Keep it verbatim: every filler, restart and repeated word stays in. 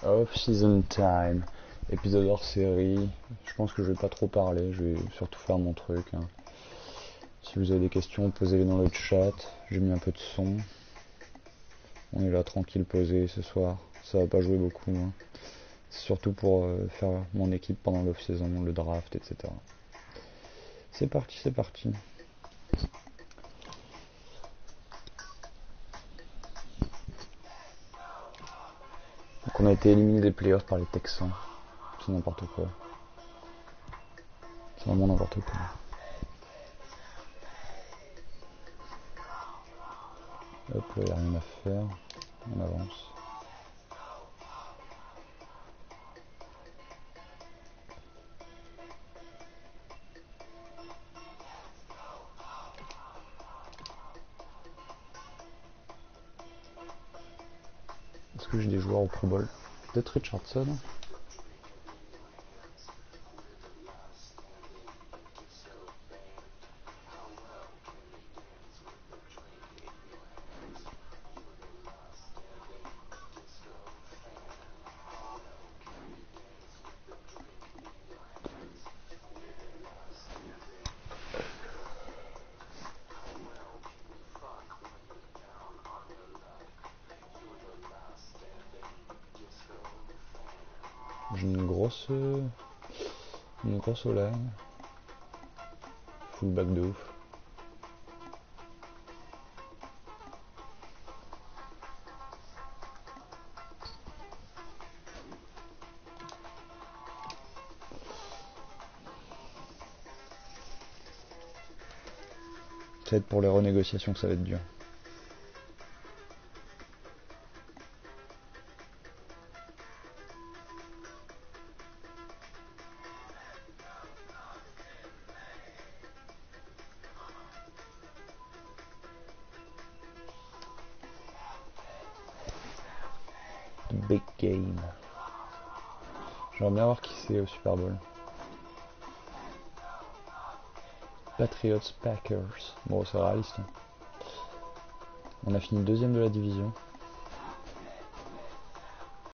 Off-season time, épisode hors série. Je pense que je vais pas trop parler, je vais surtout faire mon truc. Hein. Si vous avez des questions, posez-les dans le chat. J'ai mis un peu de son. On est là tranquille posé ce soir. Ça va pas jouer beaucoup. Hein. C'est surtout pour euh, faire mon équipe pendant l'off-saison, le draft, et cetera. C'est parti, c'est parti. Donc on a été éliminé des playoffs par les Texans. C'est n'importe quoi. C'est vraiment n'importe quoi. Hop, là, il n'y a rien à faire. On avance. Est-ce que j'ai des joueurs au Pro Bowl? Peut-être Richardson. J'ai une grosse... Une grosse O-line. Fullback de ouf. Ça va être pour les renégociations que ça va être dur. Big game. J'aimerais bien voir qui c'est au Super Bowl. Patriots Packers. Bon, c'est réaliste. Hein. On a fini deuxième de la division.